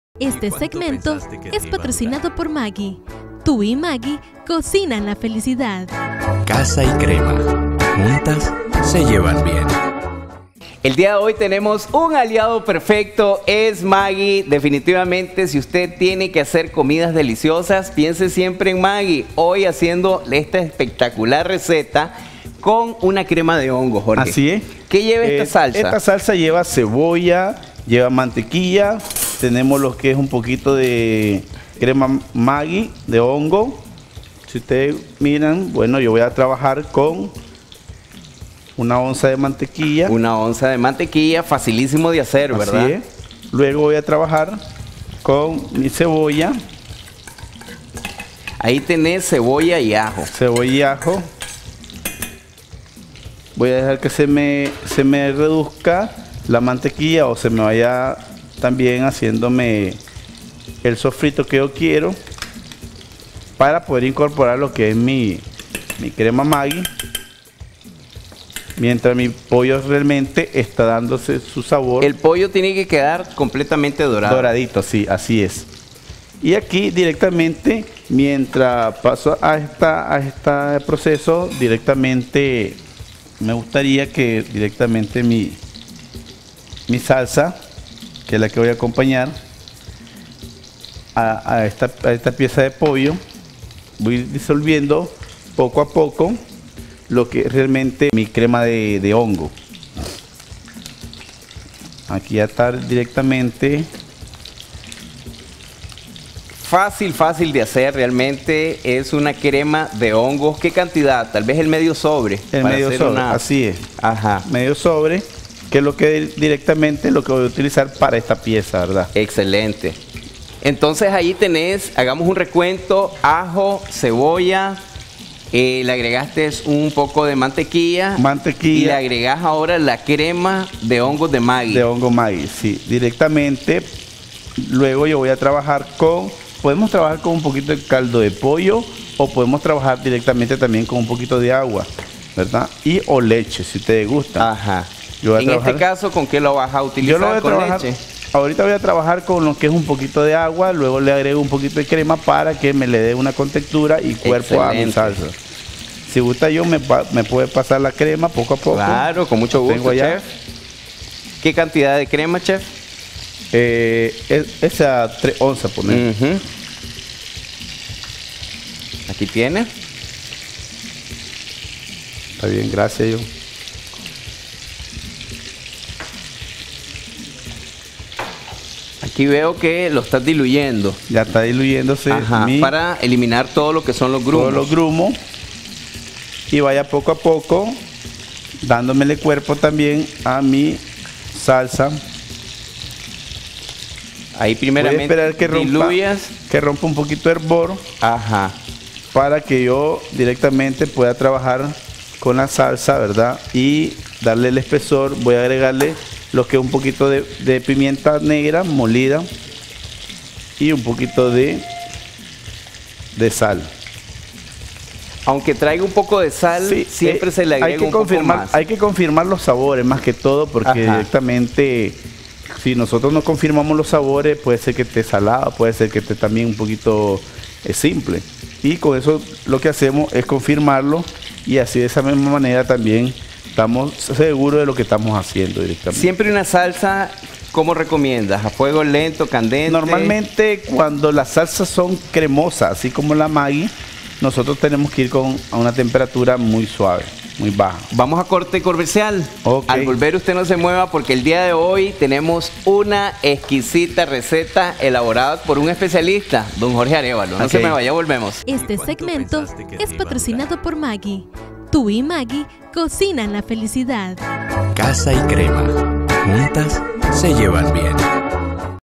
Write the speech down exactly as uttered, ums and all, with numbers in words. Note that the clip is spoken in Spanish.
Este segmento es patrocinado por Maggi. Tú y Maggi cocinan la felicidad. Casa y crema, juntas se llevan bien. El día de hoy tenemos un aliado perfecto, es Maggi. Definitivamente, si usted tiene que hacer comidas deliciosas, piense siempre en Maggi. Hoy haciendo esta espectacular receta con una crema de hongo, Jorge. Así es. ¿Qué lleva esta Eh, salsa? Esta salsa lleva cebolla, lleva mantequilla, tenemos lo que es un poquito de crema Maggi de hongo. Si ustedes miran, bueno, yo voy a trabajar con una onza de mantequilla. Una onza de mantequilla, facilísimo de hacer, ¿verdad? Así es. Luego voy a trabajar con mi cebolla. Ahí tenés cebolla y ajo. Cebolla y ajo. Voy a dejar que se me, se me reduzca la mantequilla o se me vaya también haciéndome el sofrito que yo quiero para poder incorporar lo que es mi, mi crema Maggi, mientras mi pollo realmente está dándose su sabor. El pollo tiene que quedar completamente dorado. Doradito, sí, así es. Y aquí directamente, mientras paso a, esta, a este proceso, directamente me gustaría que directamente mi, mi salsa, que es la que voy a acompañar a, a, esta, a esta pieza de pollo, voy disolviendo poco a poco lo que es realmente mi crema de, de hongo. Aquí ya está directamente. Fácil, fácil de hacer, realmente es una crema de hongos. ¿Qué cantidad? Tal vez el medio sobre. El para medio hacer sobre, una... así es. Ajá. Medio sobre, que es lo que directamente lo que voy a utilizar para esta pieza, ¿verdad? Excelente. Entonces ahí tenés, hagamos un recuento: ajo, cebolla, eh, le agregaste un poco de mantequilla. Mantequilla. Y le agregás ahora la crema de hongos de Maggi. De hongo Maggi, sí. Directamente, luego yo voy a trabajar con, podemos trabajar con un poquito de caldo de pollo o podemos trabajar directamente también con un poquito de agua, ¿verdad? Y o leche, si ustedes gustan. Ajá. Yo voy a En trabajar- este caso, ¿con qué lo vas a utilizar? Yo lo voy a ¿Con trabajar, leche? ahorita voy a trabajar con lo que es un poquito de agua, luego le agrego un poquito de crema para que me le dé una contextura y cuerpo a mi Excelente. salsa. Si gusta yo, me, pa- me puede pasar la crema poco a poco. Claro, con mucho Lo gusto, tengo allá. chef. ¿Qué cantidad de crema, chef? Eh, es- esa tres onzas poner. Ujú. Aquí tiene. Está bien, gracias yo. Aquí veo que lo estás diluyendo. Ya está diluyéndose Ajá, mi, para eliminar todo lo que son los grumos. todos los grumos. Y vaya poco a poco dándomele cuerpo también a mi salsa. Ahí Voy a primeramente esperar que rompa, diluyas. que rompa un poquito de hervor Ajá. para que yo directamente pueda trabajar con la salsa, ¿verdad? Y darle el espesor. Voy a agregarle lo que es un poquito de, de pimienta negra molida y un poquito de, de sal. Aunque traiga un poco de sal, Sí, siempre eh, se le agrega hay que un poco confirmar, más. Hay que confirmar los sabores más que todo, porque Ajá. directamente, si nosotros no confirmamos los sabores, puede ser que esté salado, puede ser que esté también un poquito eh, simple. Y con eso lo que hacemos es confirmarlo y así de esa misma manera también estamos seguros de lo que estamos haciendo directamente. Siempre una salsa, ¿cómo recomiendas? ¿A fuego lento, candente? Normalmente cuando las salsas son cremosas, así como la Maggi, nosotros tenemos que ir con a una temperatura muy suave, muy baja. Vamos a corte comercial. Ok. Al volver usted no se mueva porque el día de hoy tenemos una exquisita receta elaborada por un especialista, don Jorge Arévalo. No Ok. se me vaya, volvemos. Este segmento es patrocinado por Maggi. Tú y Maggi cocinan la felicidad. Casa y crema, juntas se llevan bien.